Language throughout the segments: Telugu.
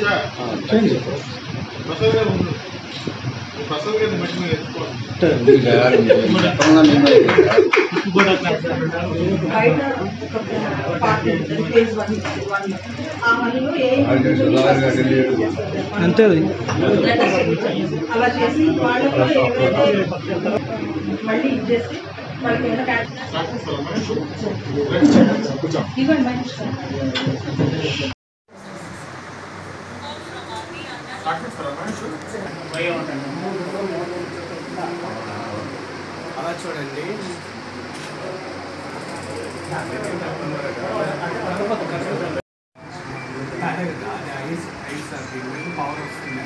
అంతే అలా చేసి మళ్ళీ ఇచ్చేసి వాళ్ళకి ఇవ్వండి అలా చూడండి పవర్ వస్తుంది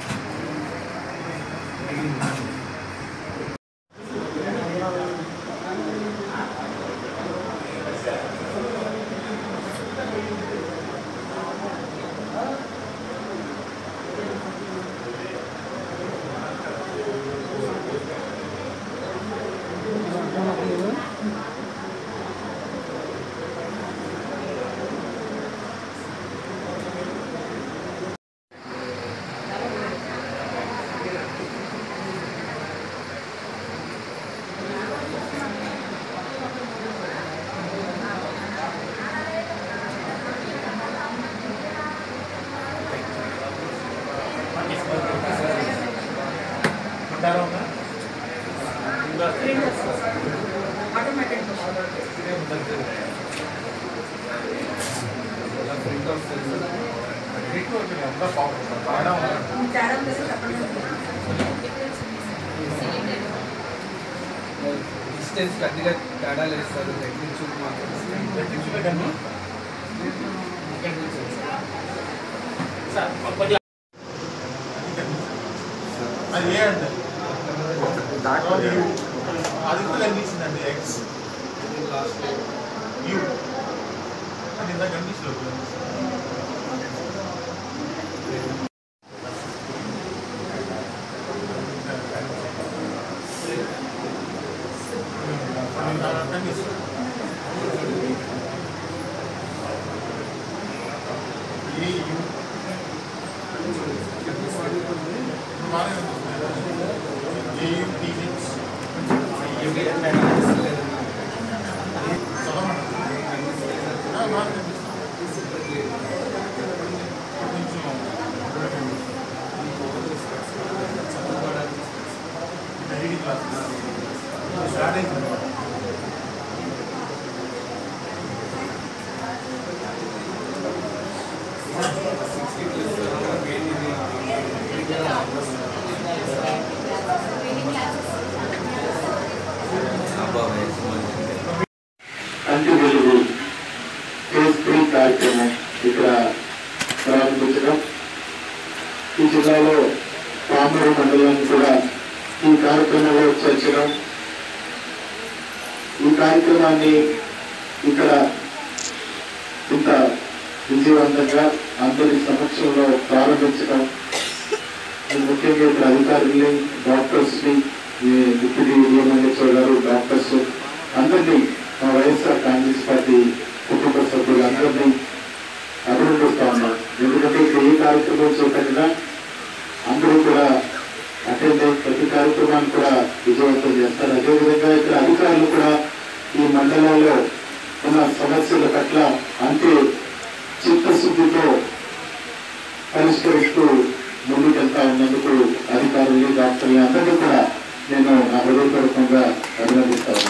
డిస్టెన్స్ గట్టిగా తేడా లేదు సార్ తగ్గించు అది అంటే అది కూడా కనిపిస్తుందండి ఎక్స్ యూ అది ఇంత కనిపిస్తుంది కార్యక్రమం ఇక్కడ ప్రారంభించడం ఈ జిల్లాలో పామూరు మండలాన్ని కూడా ఈ కార్యక్రమంలో చేర్చడం ఈ కార్యక్రమాన్ని ఇక్కడ ఇంత విజయవంతంగా అందరి సమక్షంలో ప్రారంభించడం ముఖ్యంగా ఇక్కడ అధికారుల్ని డాక్టర్స్ని డిప్యూటీ డిఎంఎల్ఏ గారు డాక్టర్స్ అందరినీ మా వైఎస్ఆర్ కాంగ్రెస్ పార్టీ కుటుంబ సభ్యులందరినీ అభినందిస్తా ఉన్నాం. ఎందుకంటే ఇక్కడ ఏ కార్యక్రమం చేపట్టినా అందరూ కూడా అటెండ్ అయ్యి ప్రతి కార్యక్రమాన్ని కూడా విజయవంతం చేస్తారు. అదేవిధంగా ఇక్కడ అధికారులు కూడా ఈ మండలంలో ఉన్న సమస్యల పట్ల అంతే చిత్తశుద్ధితో పరిష్కరిస్తూ ముందుకెళ్తా ఉన్నందుకు అధికారులు డాక్టర్లు అందరినీ కూడా నేను నా హృదయపూర్వకంగా అభినందిస్తాను.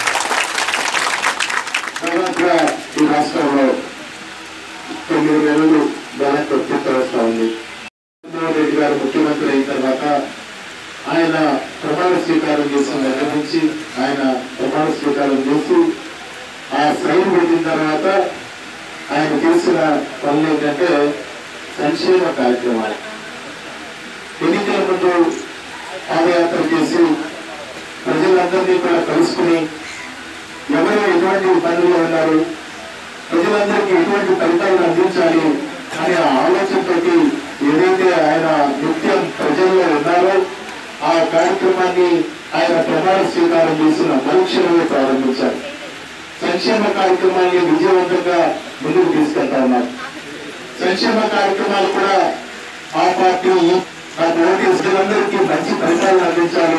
తర్వాత ఈ రాష్ట్రంలో 9 నెలలు దాదాపు పూర్తవస్తా ఉంది. జగన్మోహన్ రెడ్డి గారు ముఖ్యమంత్రి అయిన తర్వాత ఆయన ప్రమాణ స్వీకారం చేసిన దగ్గర నుంచి ఆయన ప్రమాణ స్వీకారం చేసి ఆ సైన్ పెట్టిన తర్వాత ఆయన చేసిన పనులు ఏంటంటే సంక్షేమ కార్యక్రమాలు. ఎన్నికల ముందు పాదయాత్ర చేసి ప్రజలందరినీ కూడా కలుసుకుని ఎవరు ఎటువంటి ఇబ్బందులు ఉన్నారు, ప్రజలందరికీ ఎటువంటి ఫలితాలను అందించాలి అనే ఆలోచనతో ఏదైతే ఆయన నిత్యం ప్రజల్లో ఉన్నారో ఆ కార్యక్రమాన్ని ఆయన ప్రమాణ స్వీకారం చేసిన మరుక్షణమే ప్రారంభించారు. సంక్షేమ కార్యక్రమాన్ని విజయవంతంగా ముందుకు తీసుకెళ్తా ఉన్నారు. సంక్షేమ కార్యక్రమాలు కూడా ఆ పార్టీ నాకు ఓటేసులందరికీ మంచి ఫలితాలు అందించాలి,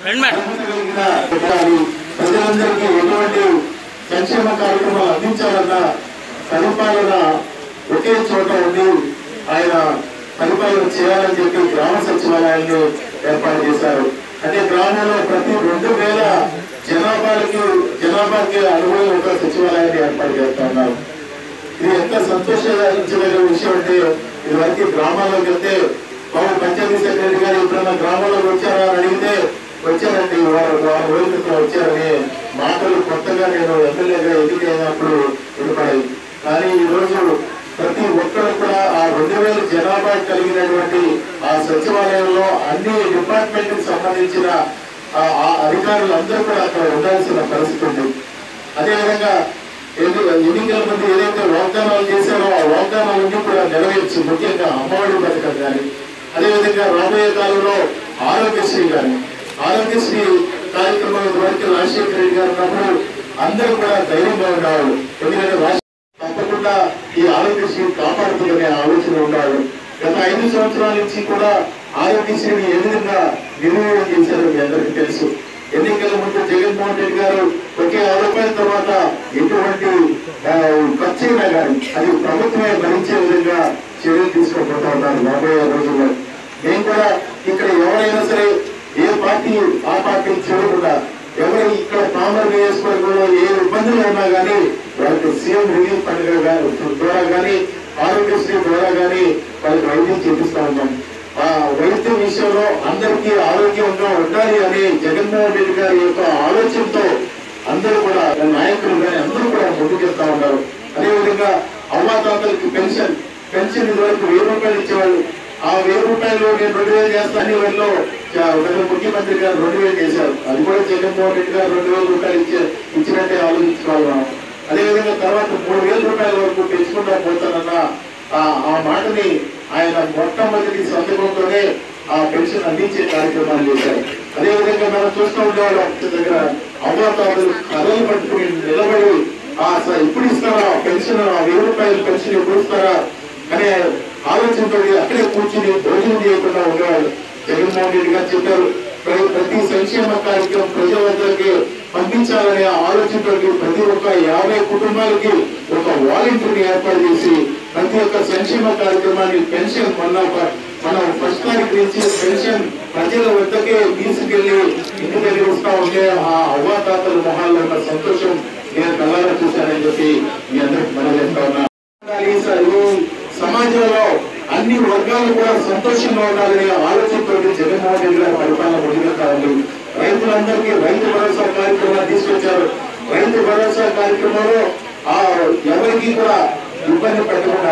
ప్రజలందరికీ ఎటువంటి సంక్షేమ కార్యక్రమాలు అందించాలన్న పరిపాలన ఒకే చోట ఉండి ఆయన పరిపాలన చేయాలని చెప్పి గ్రామ సచివాలయాన్ని ఏర్పాటు చేశారు. అంటే గ్రామంలో ప్రతి 2000 జనాభాకి అనుగుణంగా ఒక సచివాలయాన్ని ఏర్పాటు చేస్తున్నారు. ఇది ఎంత సంతోషించదగిన విషయం అంటే ఇదివరకు గ్రామాల్లోకి వెళ్తే బాబు పంచాయతీ సెక్రటరీ గారు ఎప్పుడన్నా గ్రామాల్లోకి వచ్చారా అని అడిగితే వచ్చారండి, వారు వచ్చారని మాటలు కొత్తగా నేను ఎమ్మెల్యేగా ఎన్నికైనప్పుడు వినపడాయి. కానీ ఈ రోజు ప్రతి ఒక్కరు కూడా ఆ 2000 జనాభా కలిగినటువంటి ఆ సచివాలయంలో అన్ని డిపార్ట్మెంట్ కి సంబంధించిన అధికారులందరూ కూడా అక్కడ ఉండాల్సిన పరిస్థితి ఉంది. అదేవిధంగా ఎన్నికల ముందు ఏదైతే వాగ్దానాలు చేశారో ఆ వాగ్దానాలన్నీ కూడా నెరవేర్చి, ముఖ్యంగా అమ్మఒడి పథకం కానీ, అదేవిధంగా రాబోయే కాలంలో ఆరోగ్యశ్రీ కానీ, ఆరోగ్యశ్రీ కార్యక్రమం వరకు రాజశేఖర రెడ్డి గారు ఉన్నప్పుడు అందరూ కూడా ధైర్యంగా ఉండేవాళ్ళు. ఎందుకంటే తప్పకుండా ఈ ఆరోగ్యశ్రీ కాపాడుతుందనే ఆలోచన ఉండేవాళ్ళు. గత 5 సంవత్సరాల నుంచి కూడా ఆరోగ్యశ్రీని ఏ విధంగా నిర్వహణ చేశారో మీ అందరికీ తెలుసు. ఎన్నికల ముందు జగన్మోహన్ రెడ్డి గారు ఒకే 6 రూపాయల తర్వాత ఎటువంటి ఖర్చు అయినా కానీ అది ప్రభుత్వమే భరించే విధంగా చర్యలు తీసుకోబోతా ఉన్నారు రాబోయే రోజుల్లో. మేము కూడా ఇక్కడ ఎవరైనా సరే ఏ పార్టీ ఆ పార్టీ చూడకుండా ఎవరు ఇక్కడ పామర్ నియోజకవర్గంలో ఏ ఇబ్బందులు ఉన్నా కానీ వాళ్ళకి సీఎం రిలీఫ్ ఫండ్ ద్వారా కానీ ఆరోగ్యశ్రీ ద్వారా కానీ వాళ్ళకి వైద్యం చేపిస్తా ఉన్నాం. ఆ వైద్యం విషయంలో అందరికీ ఆరోగ్యంగా ఉండాలి అని జగన్మోహన్ రెడ్డి గారి యొక్క ఆలోచనతో అందరూ కూడా నాయకులు కానీ అందరూ కూడా ముందుకెళ్తా ఉన్నారు. అదేవిధంగా అవ్వాతాతలకి పెన్షన్ ఇదివరకు 1000 రూపాయలు ఇచ్చేవాళ్ళు. ఆ 1000 రూపాయలు నేను 2000 చేస్తాను వీళ్ళు ముఖ్యమంత్రి గారు 2000 చేశారు. అది కూడా జగన్మోహన్ రెడ్డి గారు 2000 రూపాయలు ఇచ్చినట్టే ఆలోచించుకోవాలి మనం. అదేవిధంగా తర్వాత 3000 రూపాయల వరకు పెంచుకుంటా పోతానన్న ఆ మాటని ఆయన మొట్టమొదటి సందర్భంతోనే ఆ పెన్షన్ అందించే కార్యక్రమాలు చేశారు. అదేవిధంగా మనం చూస్తూ ఉండేవాళ్ళం దగ్గర అవ్వాతాతలు కథలు పట్టుకుని నిలబడి ఇప్పుడు ఇస్తారా పెన్షన్, 1000 రూపాయల పెన్షన్ ఎప్పుడు ఇస్తారా అనే ఆలోచనతో అక్కడే కూర్చుని భోజనం చేయకుండా ఉండేవాళ్ళు. జగన్మోహన్ రెడ్డి గారు చెప్పారు ప్రతి సంక్షేమ కార్యక్రమం ప్రజల వద్దకి పంపించాలనే ఆలోచనతో ప్రతి ఒక్క 50 కుటుంబాలకి ఒక వాలంటీర్ని ఏర్పాటు చేసి ప్రతి ఒక్క సంక్షేమ కార్యక్రమాన్ని పెన్షన్ మనం 1st తారీఖు నుంచి పెన్షన్ ప్రజల వద్దకే తీసుకెళ్లి ఇంటి దగ్గర వస్తా ఉంటే ఆ అవ్వాతాతల మొహాల్లో ఉన్న సంతోషం నేను కళ్ళారా చూశానని చెప్పి మీ అందరికి మనం చేస్తా ఉన్నా. సమాజంలో అన్ని వర్గాలు కూడా సంతోషంగా ఉండాలనే ఆలోచనతో జగన్మోహన్ రెడ్డి గారి పరిపాలన ముందుకెళ్తా ఉంది. రైతులందరికీ రైతు భరోసా కార్యక్రమాన్ని తీసుకొచ్చారు. రైతు భరోసా కార్యక్రమంలో ఎవరికి కూడా ఇబ్బంది పెట్టకుండా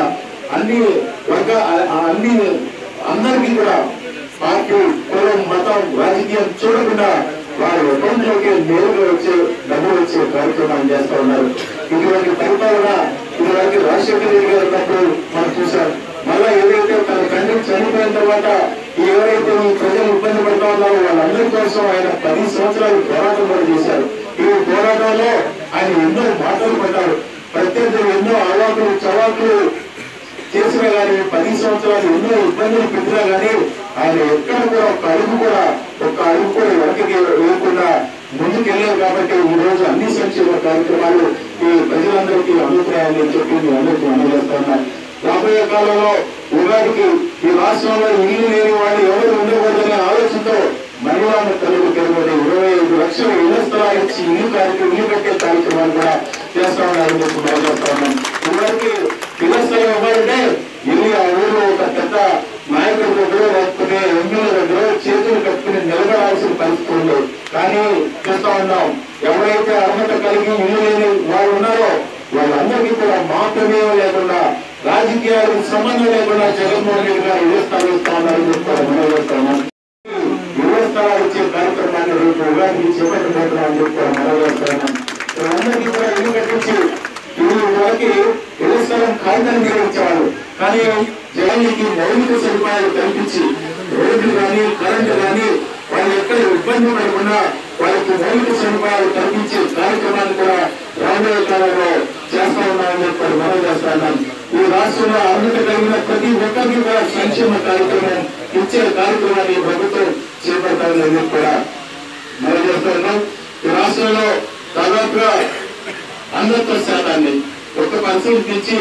అందరికీ కూడా పార్టీ, కులం, మతం, రాజకీయం చూడకుండా వారి అకౌంట్లోకి నేరుగా డబ్బులు వచ్చే కార్యక్రమాన్ని చేస్తా ఉన్నారు. ఇటువంటి పరిపాలన ఇదివరకు రాజశేఖర రెడ్డి గారు ఉన్నప్పుడు మనం చూసాం. మళ్ళా ఏదైతే తన తండ్రి చనిపోయిన తర్వాత ఎవరైతే ఈ ప్రజలు ఇబ్బంది పడుతూ ఉన్నారో వాళ్ళందరి కోసం ఆయన 10 సంవత్సరాలు పోరాటం కూడా చేశారు. ఈ పోరాటంలో ఆయన ఎన్నో మాటలు పడ్డారు. ప్రత్యర్థులు ఎన్నో అవాకులు చవాకులు చేసినా కానీ 10 సంవత్సరాలు ఎన్నో ఇబ్బందులు పెట్టినా కానీ ఆయన ఎక్కడ కూడా ఒక్క అడుగు కూడా వెనక్కి వేయకుండా ముందుకెళ్ళారు. కాబట్టి ఈ రోజు అన్ని సంక్షేమ కార్యక్రమాలు ఈ ప్రజలందరికీ అందుతాయని చెప్పి మీ అందరికీ అందజేస్తున్నారు. రాబోయే కాలంలో ఉగాదికి ఈ రాష్ట్రంలో ఇల్లు లేని వాళ్ళు ఎవరు ఉండకూడదనే ఆలోచనతో మహిళలను తల్లులు పెరుగుబడి 25 లక్షల ఇళ్ల స్థలాలు ఇచ్చి ఇల్లు కట్టే కార్యక్రమాలు కూడా చేస్తా ఉన్నారని చెప్పి మనం చేస్తా ఉన్నాం. ఇవరికి ఇళ్ల స్థలం ఇవ్వాలంటే ఇల్లు ఆ ఊళ్ళో ఒక పెద్ద నాయకుడి దగ్గర లేకపోతే ఎమ్మెల్యే దగ్గర చేతులు కట్టుకుని నిలబడాల్సిన పరిస్థితి ఉంది. కానీ చూస్తా ఉన్నాం ఎవరైతే అర్హత కలిగి ఇల్లు లేని వారు ఉన్నారో వాళ్ళందరికీ కూడా మాత్రమేమో లేకుండా రాజకీయాలకు సంబంధం లేకుండా జగన్మోహన్ రెడ్డి గారు ఇళ్ల స్థలాలు ఇస్తా ఉన్నారని చెప్తారు. మనం చేస్తున్నాం ఇళ్ల స్థలాలు ఇచ్చే కార్యక్రమాన్ని రేపు ఉగాదికి చేపట్టబోతున్నామని చెప్తారు. మనం చేస్తున్నాం. అందరికీ కూడా ఇల్లు కట్టించి వాళ్ళకి ఇళ్ల స్థలం కాగితాన్ని నిర్వహించేవాళ్ళు. కానీ జనానికి మౌలిక సదుపాయాలు కల్పించి రోడ్లు కానీ కరెంటు కానీ వాళ్ళు ఎక్కడ ఇబ్బంది పడకుండా వాళ్ళకి మౌలిక సదుపాయాలు కల్పించే కార్యక్రమాన్ని కూడా రాబోయే కాలంలో చేస్తా ఉన్నామని చెప్పారు. మనం చేస్తా ఉన్నాం. ఈ రాష్ట్రంలో అర్హత కలిగిన ప్రతి ఒక్కరికి కూడా సంక్షేమ కార్యక్రమం ఇచ్చే కార్యక్రమాన్ని ప్రభుత్వం చేపడతామని కూడా మనం చేస్తున్నాం. ఈ రాష్ట్రంలో దాదాపుగా అంధత్వ శాతాన్ని 1% నుంచి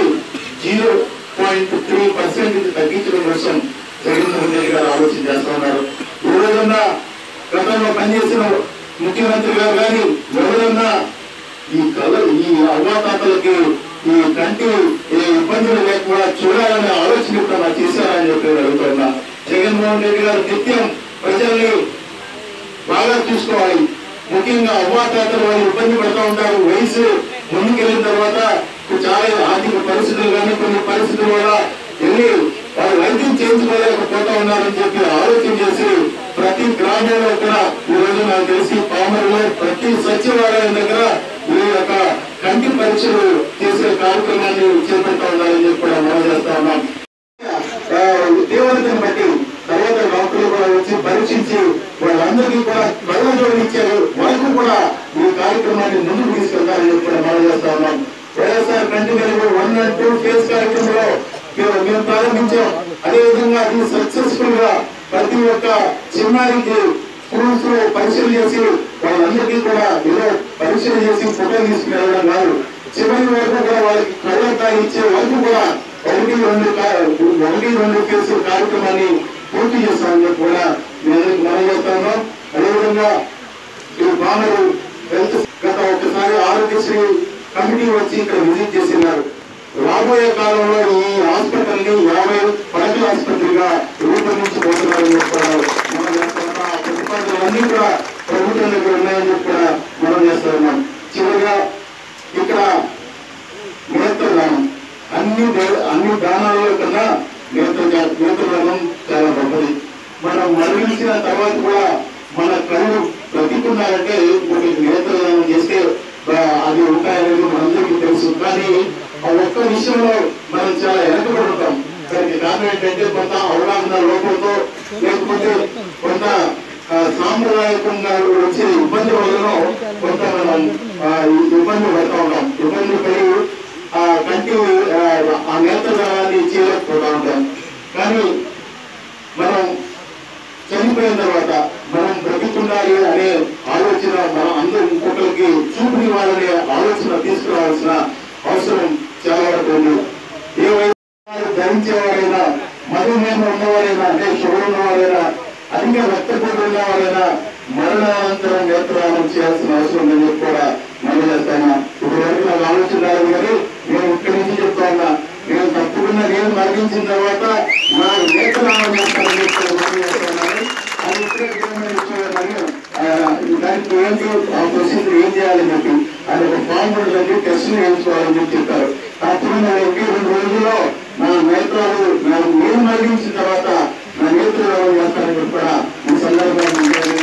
0.3% తగ్గించడం కోసం జగన్మోహన్ రెడ్డి గారు ఆలోచన చేస్తూ ఉన్నారు. ఈ రోజున గతంలో పనిచేసిన ముఖ్యమంత్రి గారు కానీ ఎవరన్నా ఈ అవ్వాతాతలకి ఈ కంటి ఇబ్బందులు లేకుండా చూడాలనే ఆలోచన కూడా నాకు చేశారని చెప్పి అడుగుతున్నా. జగన్మోహన్ రెడ్డి గారు నిత్యం ప్రజల్ని బాగా చూసుకోవాలి. ముఖ్యంగా అవ్వాతాతలు వాళ్ళు ఇబ్బంది పడుతూ ఉంటారు. వయసు ముందుకెళ్ళిన తర్వాత చాలా ఆర్థిక పరిస్థితులు కానీ కొన్ని పరిస్థితుల వల్ల వెళ్ళి వాళ్ళు వైద్యం చేయించుకోలేకపోతా ఉన్నారని చెప్పి ఆలోచన చేసి ప్రతి గ్రామంలో కూడా ఈ రోజు నాకు తెలిసి పామరులో ప్రతి సచివాలయం దగ్గర ఈ యొక్క కంటి పరీక్షలు చేసే కార్యక్రమాన్ని చేపడతా ఉన్నారని చెప్పి కూడా మనం చేస్తా ఉన్నాం. తీవ్రతను బట్టి తర్వాత డాక్టర్లు కూడా వచ్చి పరీక్షించి వాళ్ళందరికీ కూడా కళ్ళజోడు ఇచ్చారు. వాళ్ళకు కూడా ఈ కార్యక్రమాన్ని ముందుకు తీసుకెళ్తారని చెప్పి కూడా మనం చేస్తా ఉన్నాం. వైఎస్ఆర్ కంటి వెలుగు 1 and 2 ఫేజ్ కార్యక్రమంలో మేము ప్రారంభించాం. అదేవిధంగా అది సక్సెస్ఫుల్ గా ప్రతి ఒక్క చిన్నారికి స్కూల్స్ లో పరీక్షలు చేసి వాళ్ళందరికీ కూడా ఏదో పరీక్షలు చేసి ఫోటో తీసుకుని కాదు, చివరి వరకు కూడా వాళ్ళకి కళ్ళద్దాలు ఇచ్చే వరకు కూడా 1-2 కేసుల కార్యక్రమాన్ని పూర్తి చేస్తామని కూడా మనం చేస్తా ఉన్నాం. అదేవిధంగా ఈ పామరు హెల్త్ గత ఒకసారి ఆరోగ్యశ్రీ కమిటీ వచ్చి ఇక్కడ విజిట్ చేసినారు. రాబోయే కాలంలో ఈ హాస్పిటల్ ని 50 పడకల ఆసుపత్రిగా రూపొందించబోతున్నారని చెప్తున్నారు. మనం చేస్తున్నా ఆ ప్రతిపాదనలన్నీ కూడా ప్రభుత్వం దగ్గర ఉన్నాయని చెప్పి కూడా మనం చేస్తా ఉన్నాం. చివరిగా ఇక్కడ నేత్రదానం అన్ని దానాలలో కన్నా నేత్రదానం చాలా గొప్పది. మనం మరణించిన తర్వాత కూడా మన కళ్ళు బ్రతికున్నారంటే ఒకటి నేత్రదానం చేస్తే అది ఉంటాయనేది మనందరికీ తెలుసు. కానీ ఆ ఒక్క విషయంలో మనం చాలా వెనకబడుతాం. దానికి కారణం ఏంటంటే కొంత అవగాహన లోపంతో లేకపోతే కొంత సాంప్రదాయకంగా వచ్చే ఇబ్బంది వల్ల కొంత మనం ఇబ్బంది పడుతూ ఉంటాం. ఇబ్బంది పడి ఆ కంటి ఆ నేత్రదానాన్ని చేయలేకపోతూ ఉంటాం. కానీ మనం చనిపోయిన తర్వాత మనం బ్రతికుండాలి అనే ఆలోచన మనం అందరూ ఇంకొకరికి చూపునివ్వాలనే ఆలోచన తీసుకురావాల్సిన అవసరం చాలా వరకు ఉంది. ఏ వయసు ధరించేవారైనా, మధుమేహం ఉన్నవారైనా, అంటే షుగర్ ఉన్నవారైనా, అధిక రక్తపోటు ఉన్నవారైనా మరణానంతరం నేత్రదానం చేయాల్సిన అవసరం ఉందని చెప్పి కూడా మనం చేస్తాను. ఇప్పుడు వరకు నాకు ఆలోచన రాదు, కానీ నేను ఇక్కడి నుంచి చెప్తా ఉన్నా, నేను తప్పకుండా నేను మరణించిన తర్వాత నా నేత్రదానం చేస్తానని చెప్తున్నాను. అది ఇప్పుడే దానికి ఏంటి ఆ ప్రొసీజర్ ఏం చేయాలని చెప్పి అది ఒక ఫామ్ ఉంటుంది, టెస్టులు వేయించుకోవాలని చెప్పి చెప్పారు. తప్పకుండా 1-2 రోజుల్లో నా నేత్రాలు నేను మరణించిన తర్వాత నా నేత్రదానం చేస్తానని చెప్పి కూడా ఈ సందర్భంగా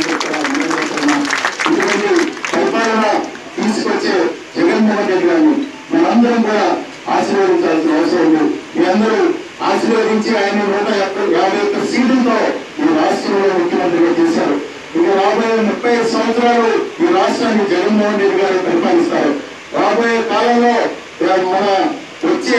ఇటువంటి పరిపాలన తీసుకొచ్చే జగన్మోహన్ రెడ్డి గారిని మనందరం కూడా ఆశీర్వదించాల్సిన అవసరం ఉంది. మీ అందరూ ఆశీర్వదించి ఆయన 151 సీట్లతో ఈ రాష్ట్రంలో ముఖ్యమంత్రిగా చేశారు. ఇక రాబోయే 35 సంవత్సరాలు ఈ రాష్ట్రాన్ని జగన్మోహన్ రెడ్డి గారు పరిపాలిస్తారు. రాబోయే కాలంలో మన వచ్చే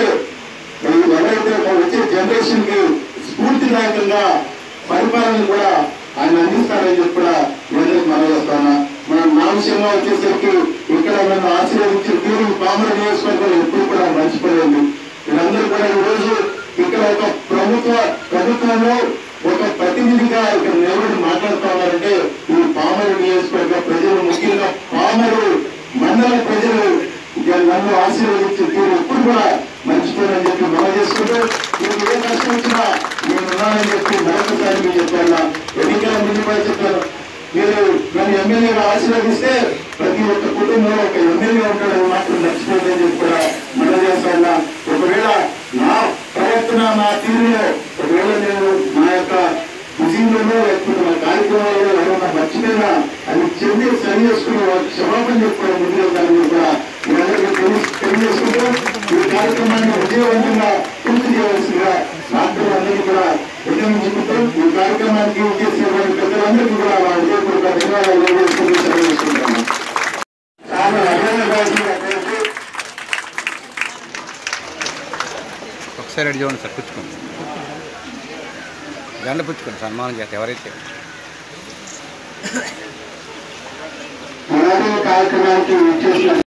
జనరేషన్ కి స్ఫూర్తిదాయకంగా పరిపాలన కూడా ఆయన అందిస్తారని చెప్పి కూడా అందరికి మనం చేస్తాను. నా విషయంలో వచ్చేసరికి ఇక్కడ నన్ను ఆశీర్వదించిన తీరు పామర నియోజకవర్గంలో ఎప్పుడు కూడా మర్చిపోలేదు. వీళ్ళందరూ కూడా ఈ రోజు ఇక్కడ ఒక ప్రభుత్వంలో ఒక ప్రతినిధిగా ఇక్కడ నిలబడి మాట్లాడుతూ ఉన్నారంటే ఈ పామరు నియోజకవర్గ ప్రజలు, ముఖ్యంగా పామరు మండల ప్రజలు నన్ను ఆశీర్వదించిన తీరు ఎప్పుడు కూడా మర్చిపోయారని చెప్పి మనం చేసుకుంటూ మీకు ఏ కష్టం వచ్చినా నేను ఉన్నానని చెప్పి మరొకసారి మీరు చెప్పాను. ఎన్నికల ముందు కూడా చెప్పాను, మీరు నన్ను ఎమ్మెల్యేగా ఆశీర్వదిస్తే ప్రతి ఒక్క కుటుంబంలో ఒక ఎమ్మెల్యే ఉంటాడని మాత్రం మర్చిపోతుందని చెప్పి కూడా మనం చేస్తాను. ఒకవేళ నా ప్రవర్తన నా తీరులో ఒకవేళ నేను నా యొక్క విజయంలోనో లేకపోతే నా కార్యక్రమాలలో ఎవరైనా మర్చిపోయినా అది చెంది సరి చేసుకుని వాళ్ళకి క్షమాపణ చెప్పుకోవడం ముందుకెళ్తానని కూడా మీరందరికీ తెలియజేసుకుంటూ ఈ కార్యక్రమాన్ని విజయవంతంగా పూర్తి చేయవలసిందిగా డాక్టర్లందరికీ కూడా విన్నవించుకుంటూ ఈ కార్యక్రమానికి చేసినటువంటి పెద్దలందరికీ కూడా మా విజయపూర్వక ధన్యవాదాలు తెలియజేసుకుంటూ సెలవుకుంటాము. చాలా అభినందన ఒకసారి రెడీ చూడండి సార్, పుచ్చుకోండి, దండ పుచ్చుకోండి, సన్మానం చేస్తే ఎవరైతే కార్యక్రమానికి